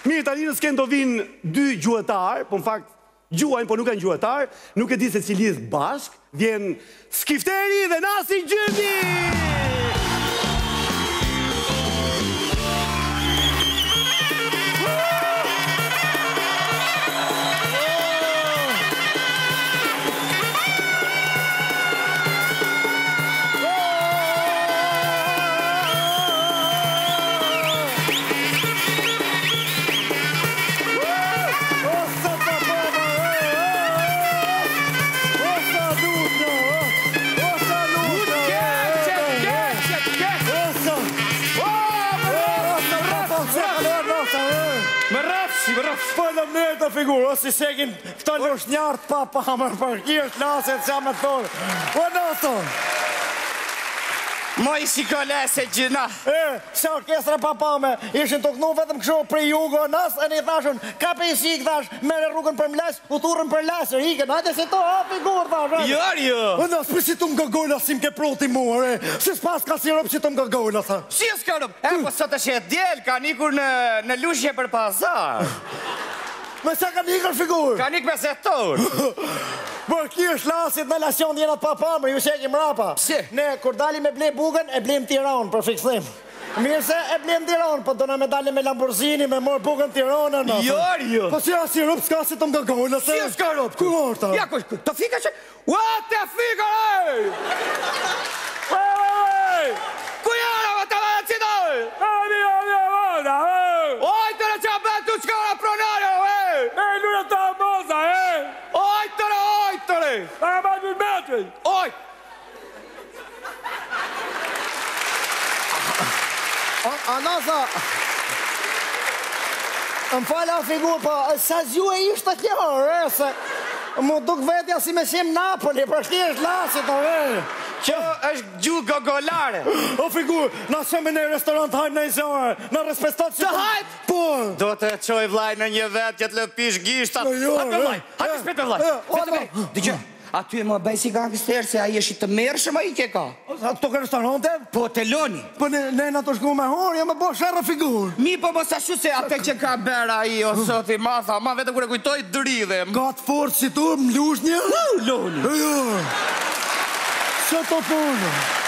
Mirë, tani në skenë do vinë 2 gjuetar, po në fakt gjuajnë, po nuk kanë gjuetar, nuk e di se si lidh bashk, vjen Skifteri dhe Nasi Gjymi! Për në mërë të figurë, o si sekin këta lësh njartë pa mërë për kjerë klaset që me thonë. O në thonë. Mo i shikolese gjina. Se orkestra papame ishin të kënu vetëm kësho prej jugo nas, e një thashun, ka pe i shik thash, mere rrugën për mles, u thurën për lesër, hiken, hajde se to, figurë thash. Jo. O nas, për si të më gëgojna si më ke proti muar, se s'pas ka sirop si të më gëgojna, tha. Si e s'karëm? Po sot është e djel, ka nikur në lushje për pazar. Me sa ka nikër figurë? Ka nik me zetor. Bërë ki është lasit me lasion djenat papamër, ju shekim rapa. Pse? Ne, kur dali me ble bugën, e blem Tiranë për fiksim. Mirë se e blem Tiranë, po do në me dali me Lamborghini, me morë bugën Tiranën. Jo. Po si asë i rup s'ka si të më gëgojnë, Si e s'ka rup? Ku orta? Ja, të fika që... Ua, të fika, ej! Ku janë, vë të vëtë si dojë? Oj, të në që betë të qkara pronarë, Oj! Anasa, më fala figur, po sa zju e ishte kjarë, se mu duk vetja si me shem Napoli, për shti është lasit, Që është gju gogolare. O figur, na sheme në restorant hajmë në i zore, na respektat që... Të hajmë? Po! Do të qoj vlaj në një vetë, që të lë pish gishtat. Hajtë vlaj, hajtë shpetë vlaj. Dikë, aty e më bëj si gangster, se a jeshi të mërshëm a i ke ka. A këto ka restorante? Po të loni. Po ne në të shku me horë, jam e bo shara figur. Mi po mos ashu se atë që ka bera i, o soti, ma tha, ma vetë kure kujtoj dridhem. Gatë fort si tu, më lush një? Loni. Që të punë?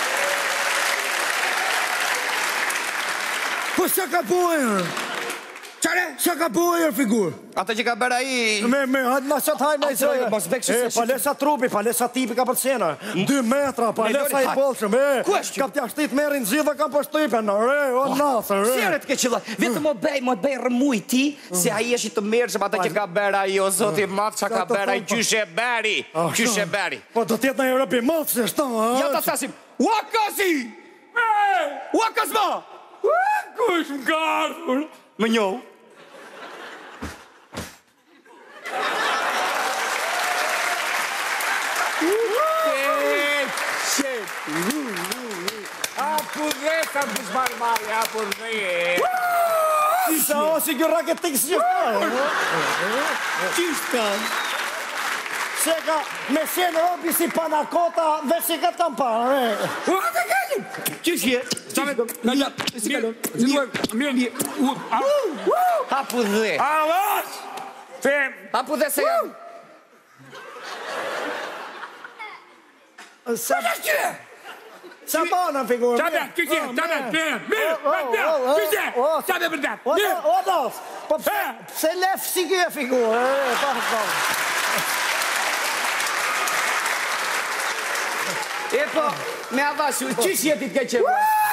Po që ka pojër? Qare? Që ka pojër, figur? Atë që ka bera i... Me, hajtë na qëtë hajmë i zërë. Mos bekë që se... Palesa trupi, palesa tipi ka për cena. 2 metra, palesa i bolshëm. Ku është që? Ka t'ja shtit merin zhidha ka për shtypen. O nasë, Sire të ke qëllë. Vetë më bëj rëmuj ti, se a jeshi të mërshëm atë që ka bera i, o zoti matë që ka bera i gjyshe beri. Gjyshe beri. Po do tjetë në Europi matë, se shto, Ja të thasim, Uakasi! Uakasma! Kush më ka ardhur? Më njohë. Apudheta më shmarmari, apudheta. Sa o si kjo raketik si Qishtë Se ka me shenë robi si panakota dhe si këtë kam parë. Qishtë je? Apudhe. Avash! Fem! Apudhe se jam. Sa Sa bona figurë. Qabe, këshje, qabe, mirë, këshje, qabe për det, mirë. O dos, po pse lef si kjo figurë, E po, me avashu, qysh jetit ke qenë?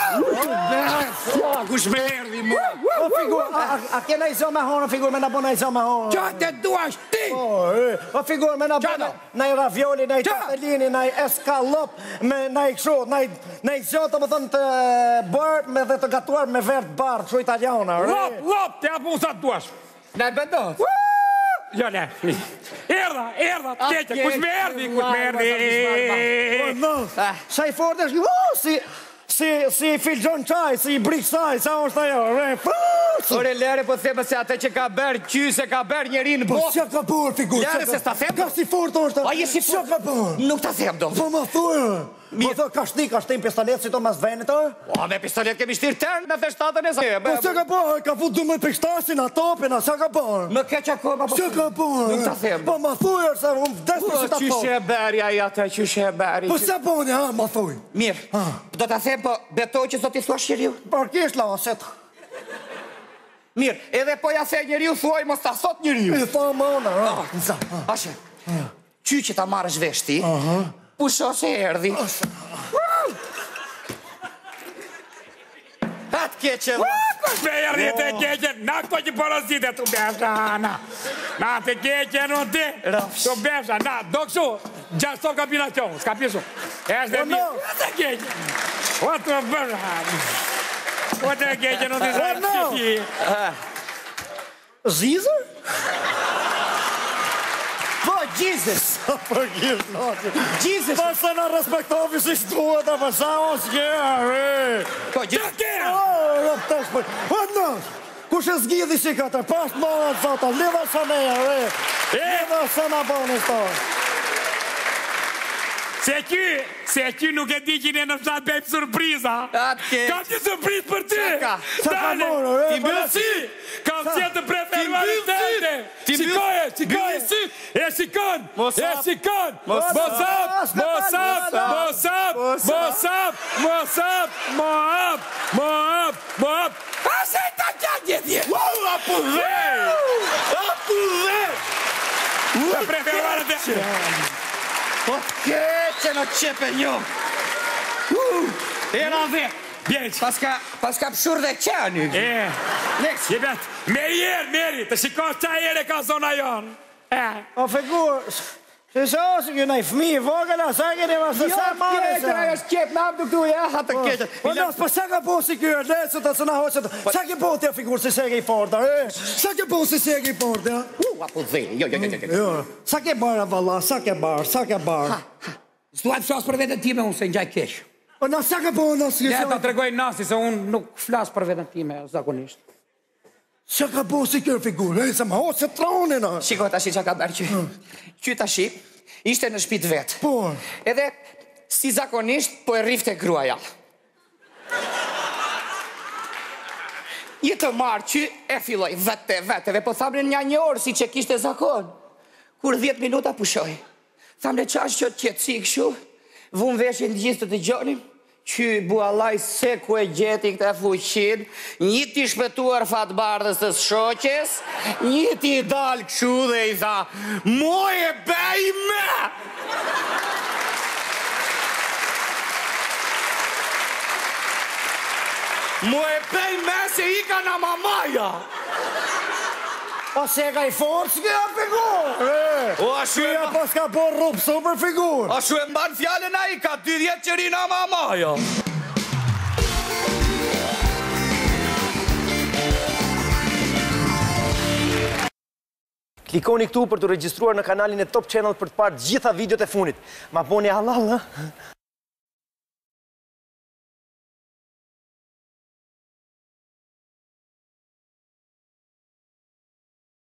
Kush me erdi, mo. O figurë, a kena i zonë me honë, figurë, me në bona i zonë me honë. Qa të duash ti? O figurë, me në bona, na i ravioli, na i tortellini, na i eskalop, na i këshu, na i zonë të më thënë të bërë me dhe të gatuar me vertë barë, që italiana. Lop, te apu sa të duash. Na i bëndot? Jo, ne, erda, tjeqe, kush me erdi. Sa i fort është, si filgjon qaj, si briksaj, sa është ajo, Ore, lere, po theme se atë që ka berë qyse, ka berë njeri në Po botë. që ka bërë, figur? Lere, se s'ta them? Ka si fort është? A je si Që fort? ka bërë? Nuk ta them do. Po më thurë. Po thë, ka shtin pistolet si to mas venit, O, me pistolet kemi shtirë tërë në feshtatën e sa. Po se ka po, ka fu 12 piktasin a topin, a sa ka po? Më keq akoma, po... Se ka po? Nuk ta them. Po ma thuj, se unë vdes për si ta po. Qyshe e beri aja ta, qyshe e beri. Po se po një, ma thuj. Mirë, do ta them, po betoj që sot i thua shqiriu. Parkisht laset. Mirë, edhe po ja the njeriu, thuaj mos ta sot njeriu. I tha mana, Ashe, qy që ta marrësh vesh ti, pusho që erdi. Atë keqe dhe. Me erdi të keqe, na këto që porozit e të besha, na. Na të keqe në ti, të besha, na, do këshu, gjastor kapinacion, s'ka pishu. Eshte e mirë, të keqe. O të bërha. O të keqe në të zërë qiti. Zizër? Po, Jesus. Jesus. Po se në respektovi si shtuat, a përsa o s'kja, Po, Jesus. Po nësh, kush e zgjidhi si këtër, pas mëra të zota, lidha sa neja, lidha sa na bonës to. Se ky nuk e di që ne në fshat bejmë surpriza. Atke. Ka që surpriz për ty. Sa ka morë, Ti mbëllësi. Kam që të preferuar të tënde. Shikoje. E shikon. E shikon. Mosap. Ashe ta gjagje dje. Apuve. Të preferuar të tënde. Po, keqe në qepe njo. E në dhe. Bjeq. Paska pëshur dhe qeni. Next. Jebet, meri, të shikosh qa ere ka zona jonë. O figur, se se osë kjo nëj fmi, vogëla, sa keni ma se sa mare se. Keqe, ajo shqep në abdu këtu, ja, hatë keqe. Po nësë, po sa ka po si kjo e lecët, të së në hoqët, sa ke po të figur si se ke i forta, sa ke po si se ke i forta, Apo dhe, jo. sa ke barë, valla, sa ke barë. S'duaj të flasë për vetën time, unë se njaj kesh. O në sa ke po, nësë Ja, ta tregoj nasi, se unë nuk flasë për vetën time, zakonisht. Sa ka po si kjo figur, se ma hoqë se tronin, Shiko tashi që ka bërë që. Që tashi, ishte në shpit vetë. Po. Edhe, si zakonisht, po e rifte gruaja. I të marë që e filloj veteve, po thamrin një orë si që kishte zakon. Kur 10 minuta pushoj. Thamre qash që tjetësi këshu, vun veshin gjithë të të gjonim, që bualaj se ku e gjeti këta fuqin, një ti shpetuar fatbardhës të shoqes, një ti dal këshu dhe i tha, moj e bej me! Mu e pej me se i ka në mamaja. O se ka i forë s'kja figur. O ashu e Kja po s'ka po rrupë super figur. Ashu e mban fjallën a i ka 20 qëri në mamaja. Klikoni këtu për të regjistruar në kanalin e Top Channel për të parë gjitha videot e funit. Ma boni halal,